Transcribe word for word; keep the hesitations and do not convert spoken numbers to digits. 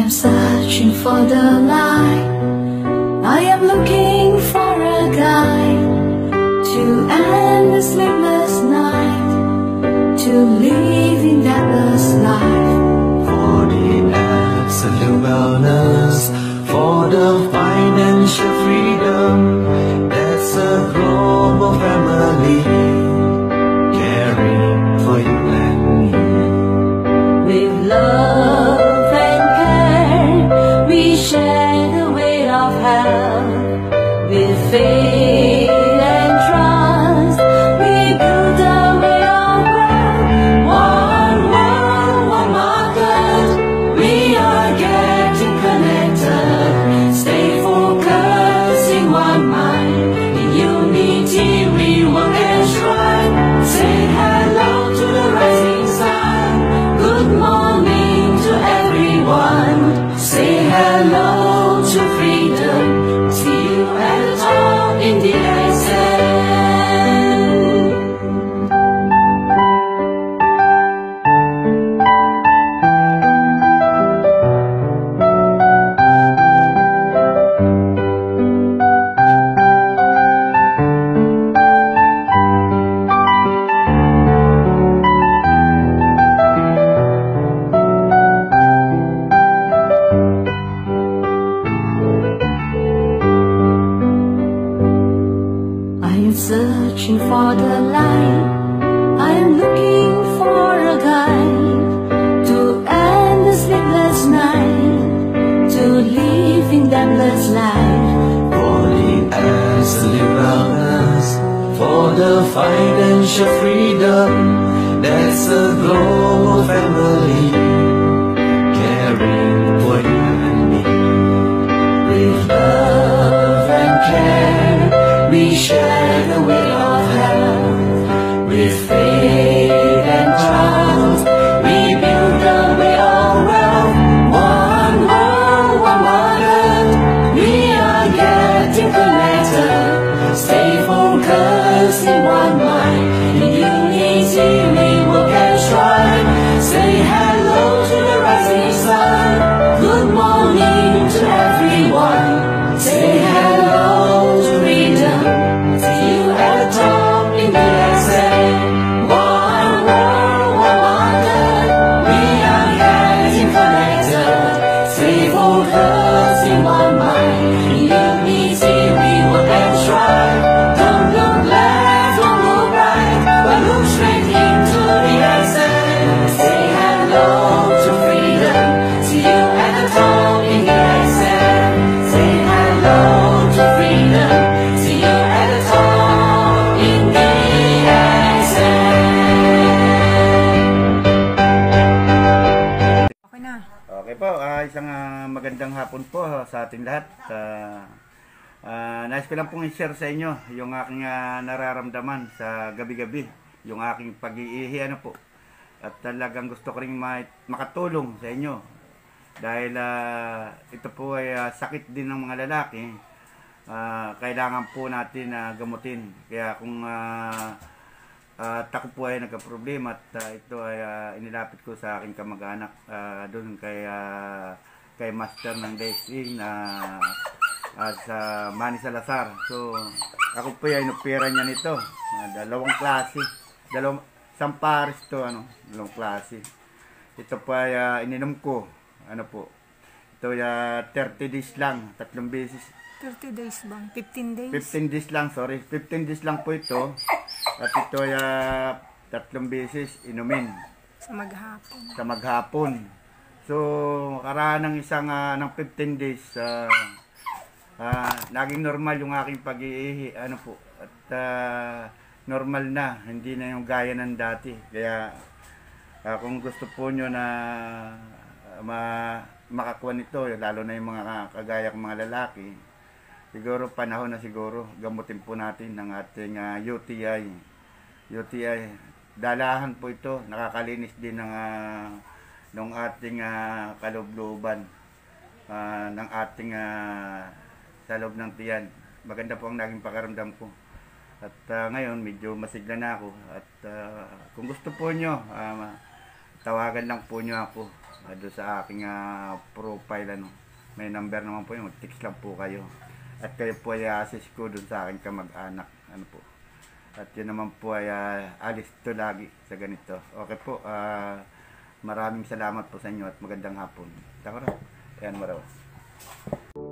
am searching for the light. I am looking for a guide to end the sleepless night, to live in that blessed life. For the absolute wellness, for the financial freedom, that's a global family caring for you and me. With love and care, we share the weight of health. With faith and trust, we build a way of growth. One world, one market, we are getting connected. Stay focused in one mind. In unity we work and strive. Say hello to the rising sun. Good morning to everyone. Say hello to freedom. See you at the top in the ascent. I am searching for the light. I am looking for a guide to end the sleepless night, to live in that blessed life. For the absolute wellness, for the financial freedom, that's a global family caring for you and me. With love and care, we share the weight of health. With faith and trust, we build a way of wealth. One world, one market, we are getting connected. Stay focused in one mind. In unity we work and strive. Say hello to the rising sun. Good morning to everyone. Say hello to freedom. See you at the top in the ascent. One world, one market, we are getting connected. Stay focused in one mind. In unity we work and strive. Don't look left, don't look right, but look straight into the ascent. Say hello to freedom. See you at the top in the ascent. Say hello to freedom. See you at the top in the ascent. Okay na. Okay po, ah, isang ah, magandang hapon po ah, sa ating lahat. Ah, ah, nais ko lang pong i-share sa inyo yung aking ah, nararamdaman sa gabi-gabi, yung aking pag-iihi ano po. At talagang gusto ko rin ma- makatulong sa inyo dahil ah, ito po ay ah, sakit din ng mga lalaki. Ah, kailangan po natin na gamutin. Kaya kung ah, at ako po ay nagka-problema at ah, ito ay ah, inilapit ko sa aking kamag-anak ah, doon kay ah, kay Master ng Daisy na ah, sa Manny Salazar. So ako po ay inopera niya nito. Ah, dalawang klase. Dalawang isang pares to ano, dalawang klase. Ito po ay ah, ininom ko. Ano po? Ito ay ah, thirty days lang, tatlong beses. thirty days bang? fifteen days? fifteen days lang, sorry. fifteen days lang po ito. At ito ay ah, tatlong beses inumin Sa maghapon. sa maghapon. So, karaan ng isang ah, ng fifteen days, ah, ah, naging normal yung aking pag-iihi. Ano po? At ah, normal na, hindi na yung gaya ng dati. Kaya ah, kung gusto po nyo na ah, ma makakuha nito, lalo na yung mga kagaya kong mga lalaki, siguro panahon na siguro gamutin po natin ng ating uh, U T I. U T I, dalahan po ito, nakakalinis din ng uh, ng ating uh, kaloob-looban, uh, ng ating uh, sa loob ng tiyan. Maganda po ang naging pakaramdam ko. At uh, ngayon medyo masigla na ako. At uh, kung gusto po nyo, uh, tawagan lang po nyo ako. uh, doon sa aking uh, profile ano. May number naman po yun, mag-text lang po kayo. At kayo po ay assist ko doon sa aking kamag-anak. Ano po. At yun naman po ay uh, alis to lagi sa ganito. Okay po, uh, maraming salamat po sa inyo at magandang hapon. Takara. Ayan, maraw.